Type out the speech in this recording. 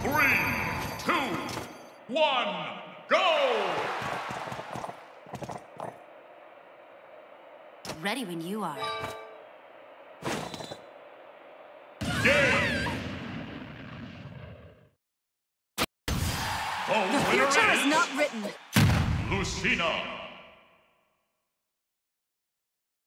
2, 1, go! Ready when you are. Game! The future is not written. Lucina.